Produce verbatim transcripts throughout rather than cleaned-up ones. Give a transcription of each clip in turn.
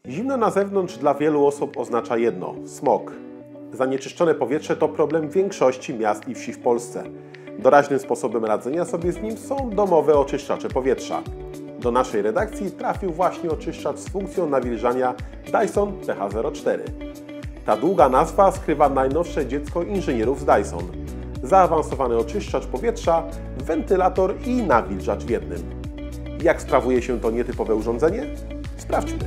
Zimno na zewnątrz dla wielu osób oznacza jedno – smog. Zanieczyszczone powietrze to problem większości miast i wsi w Polsce. Doraźnym sposobem radzenia sobie z nim są domowe oczyszczacze powietrza. Do naszej redakcji trafił właśnie oczyszczacz z funkcją nawilżania Dyson P H zero cztery. Ta długa nazwa skrywa najnowsze dziecko inżynierów z Dyson. Zaawansowany oczyszczacz powietrza, wentylator i nawilżacz w jednym. Jak sprawuje się to nietypowe urządzenie? Sprawdźmy.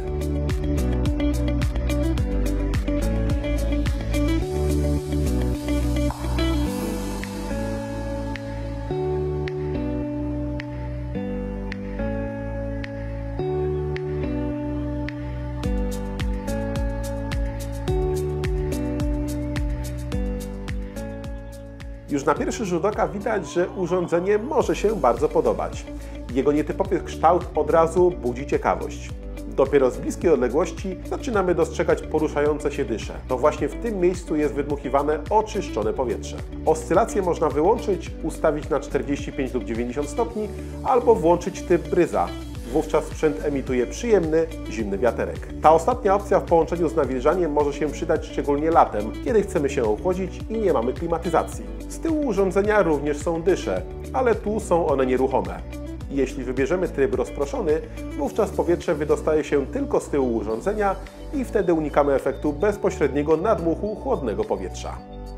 Już na pierwszy rzut oka widać, że urządzenie może się bardzo podobać. Jego nietypowy kształt od razu budzi ciekawość. Dopiero z bliskiej odległości zaczynamy dostrzegać poruszające się dysze. To właśnie w tym miejscu jest wydmuchiwane oczyszczone powietrze. Oscylację można wyłączyć, ustawić na czterdzieści pięć lub dziewięćdziesiąt stopni albo włączyć typ bryza. Wówczas sprzęt emituje przyjemny, zimny wiaterek. Ta ostatnia opcja w połączeniu z nawilżaniem może się przydać szczególnie latem, kiedy chcemy się ochłodzić i nie mamy klimatyzacji. Z tyłu urządzenia również są dysze, ale tu są one nieruchome. Jeśli wybierzemy tryb rozproszony, wówczas powietrze wydostaje się tylko z tyłu urządzenia i wtedy unikamy efektu bezpośredniego nadmuchu chłodnego powietrza.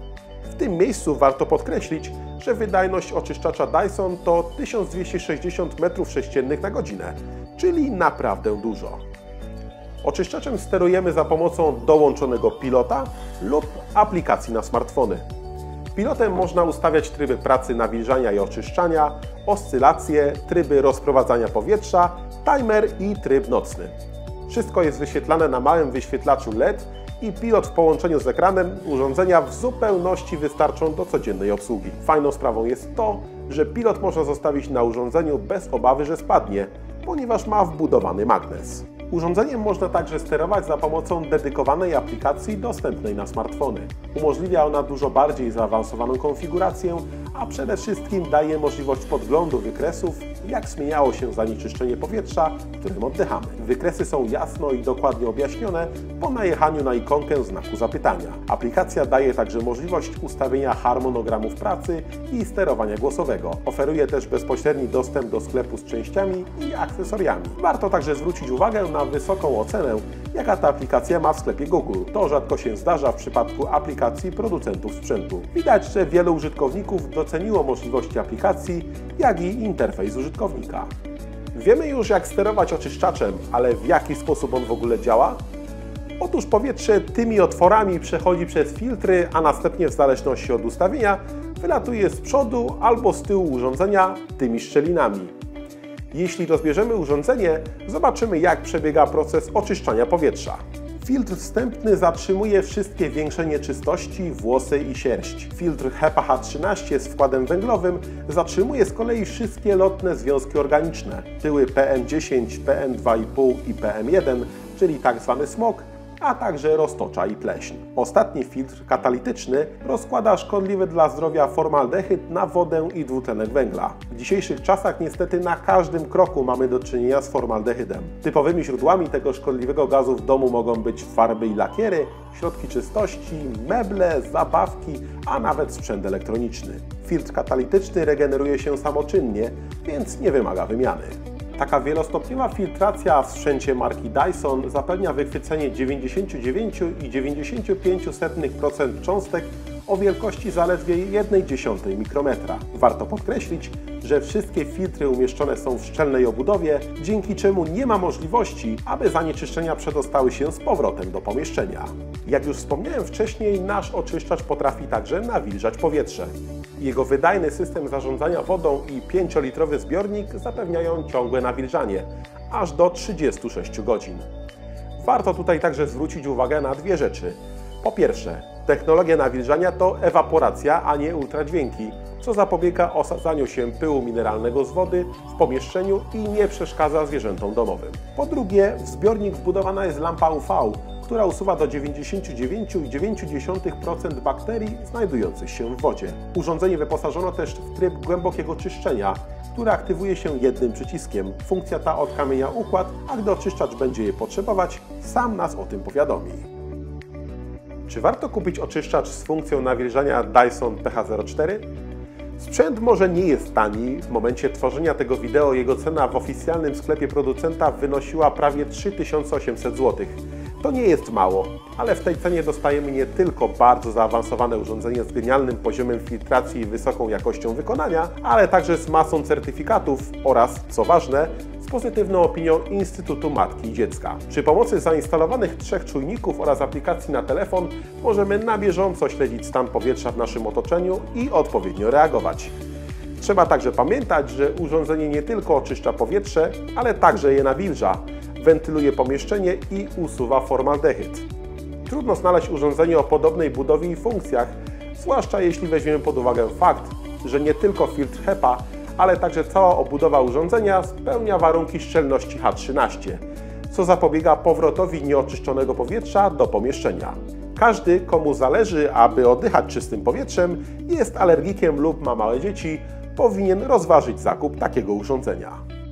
W tym miejscu warto podkreślić, że wydajność oczyszczacza Dyson to tysiąc dwieście sześćdziesiąt metrów sześciennych na godzinę, czyli naprawdę dużo. Oczyszczaczem sterujemy za pomocą dołączonego pilota lub aplikacji na smartfony. Pilotem można ustawiać tryby pracy nawilżania i oczyszczania, oscylacje, tryby rozprowadzania powietrza, timer i tryb nocny. Wszystko jest wyświetlane na małym wyświetlaczu L E D i pilot w połączeniu z ekranem urządzenia w zupełności wystarczą do codziennej obsługi. Fajną sprawą jest to, że pilot można zostawić na urządzeniu bez obawy, że spadnie, ponieważ ma wbudowany magnes. Urządzeniem można także sterować za pomocą dedykowanej aplikacji dostępnej na smartfony. Umożliwia ona dużo bardziej zaawansowaną konfigurację, a przede wszystkim daje możliwość podglądu wykresów, jak zmieniało się zanieczyszczenie powietrza, którym oddychamy. Wykresy są jasno i dokładnie objaśnione po najechaniu na ikonkę znaku zapytania. Aplikacja daje także możliwość ustawienia harmonogramów pracy i sterowania głosowego. Oferuje też bezpośredni dostęp do sklepu z częściami i akcesoriami. Warto także zwrócić uwagę na wysoką ocenę, jaka ta aplikacja ma w sklepie Google. To rzadko się zdarza w przypadku aplikacji producentów sprzętu. Widać, że wielu użytkowników doceniło możliwości aplikacji, jak i interfejs użytkownika. Wiemy już, jak sterować oczyszczaczem, ale w jaki sposób on w ogóle działa? Otóż powietrze tymi otworami przechodzi przez filtry, a następnie w zależności od ustawienia wylatuje z przodu albo z tyłu urządzenia tymi szczelinami. Jeśli rozbierzemy urządzenie, zobaczymy, jak przebiega proces oczyszczania powietrza. Filtr wstępny zatrzymuje wszystkie większe nieczystości, włosy i sierść. Filtr H E P A H trzynaście z wkładem węglowym zatrzymuje z kolei wszystkie lotne związki organiczne, pyły P M dziesięć, P M dwa i pół i P M jeden, czyli tak zwany smog, a także roztocza i pleśń. Ostatni filtr katalityczny rozkłada szkodliwy dla zdrowia formaldehyd na wodę i dwutlenek węgla. W dzisiejszych czasach niestety na każdym kroku mamy do czynienia z formaldehydem. Typowymi źródłami tego szkodliwego gazu w domu mogą być farby i lakiery, środki czystości, meble, zabawki, a nawet sprzęt elektroniczny. Filtr katalityczny regeneruje się samoczynnie, więc nie wymaga wymiany. Taka wielostopniowa filtracja w sprzęcie marki Dyson zapewnia wychwycenie dziewięćdziesiąt dziewięć przecinek dziewięćdziesiąt pięć procent cząstek o wielkości zaledwie jedna dziesiąta mikrometra. Warto podkreślić, że wszystkie filtry umieszczone są w szczelnej obudowie, dzięki czemu nie ma możliwości, aby zanieczyszczenia przedostały się z powrotem do pomieszczenia. Jak już wspomniałem wcześniej, nasz oczyszczacz potrafi także nawilżać powietrze. Jego wydajny system zarządzania wodą i pięciolitrowy zbiornik zapewniają ciągłe nawilżanie, aż do trzydziestu sześciu godzin. Warto tutaj także zwrócić uwagę na dwie rzeczy. Po pierwsze, technologia nawilżania to ewaporacja, a nie ultradźwięki, co zapobiega osadzaniu się pyłu mineralnego z wody w pomieszczeniu i nie przeszkadza zwierzętom domowym. Po drugie, w zbiornik wbudowana jest lampa U V, która usuwa do dziewięćdziesięciu dziewięciu przecinek dziewięć procent bakterii znajdujących się w wodzie. Urządzenie wyposażono też w tryb głębokiego czyszczenia, które aktywuje się jednym przyciskiem. Funkcja ta odkamienia układ, a gdy oczyszczacz będzie je potrzebować, sam nas o tym powiadomi. Czy warto kupić oczyszczacz z funkcją nawilżania Dyson P H zero cztery? Sprzęt może nie jest tani. W momencie tworzenia tego wideo jego cena w oficjalnym sklepie producenta wynosiła prawie trzy tysiące osiemset złotych. To nie jest mało, ale w tej cenie dostajemy nie tylko bardzo zaawansowane urządzenie z genialnym poziomem filtracji i wysoką jakością wykonania, ale także z masą certyfikatów oraz, co ważne, z pozytywną opinią Instytutu Matki i Dziecka. Przy pomocy zainstalowanych trzech czujników oraz aplikacji na telefon możemy na bieżąco śledzić stan powietrza w naszym otoczeniu i odpowiednio reagować. Trzeba także pamiętać, że urządzenie nie tylko oczyszcza powietrze, ale także je nawilża, wentyluje pomieszczenie i usuwa formaldehyd. Trudno znaleźć urządzenie o podobnej budowie i funkcjach, zwłaszcza jeśli weźmiemy pod uwagę fakt, że nie tylko filtr HEPA, ale także cała obudowa urządzenia spełnia warunki szczelności H trzynaście, co zapobiega powrotowi nieoczyszczonego powietrza do pomieszczenia. Każdy, komu zależy, aby oddychać czystym powietrzem, jest alergikiem lub ma małe dzieci, powinien rozważyć zakup takiego urządzenia.